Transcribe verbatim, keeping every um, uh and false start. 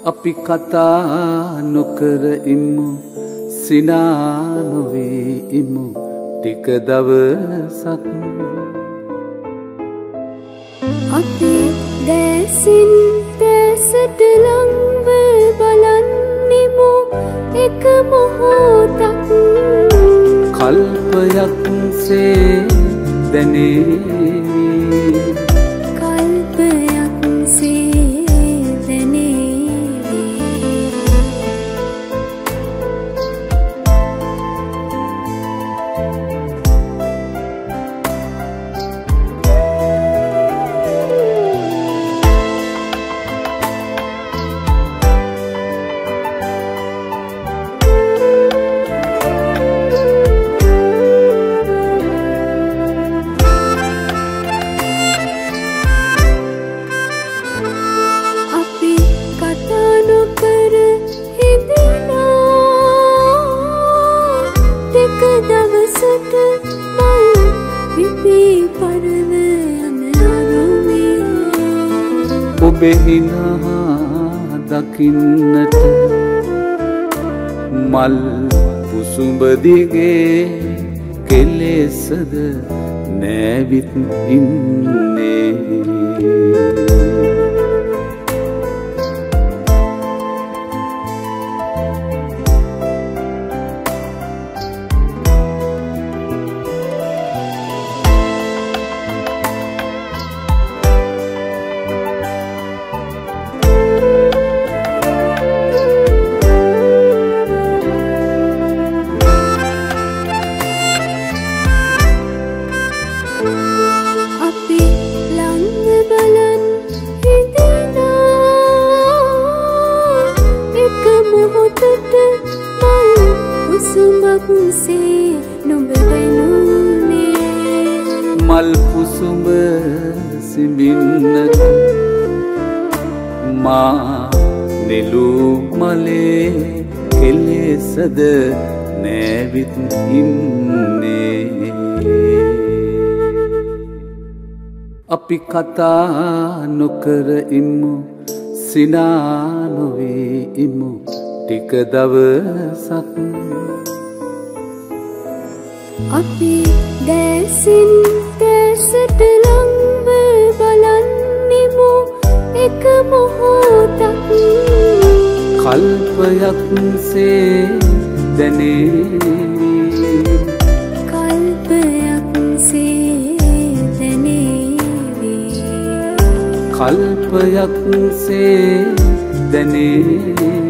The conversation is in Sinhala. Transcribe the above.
අපි කතා නොකර ඉමු සිනා නොවී ඉමු ටික දවසක් අපි දැසින් දැසට ලංව බලන්නෙමු එක මොහොතක් කල්පයක් සේ දැනේ කල්පයක් සේ දැනේ ඔබේ හිනා දකින්නට මල් කුසුඹ දිගේ කෙලෙසද නැවිත් ඉන්නේ මල් කුසුඹ සිඹින්නට මා නෙළු මලේ කෙලෙසද නැවිත් ඉන්නේ අපි කතා නොකර ඉමු සිනා නොවී ඉමු ටික දවසක් අපි දැසින් දැසට ලංව බලන්නෙමු එක මොහොතක් කල්පයක් සේ දැනේ කල්පයක් සේ දැනේ කල්පයක් සේ දැනේ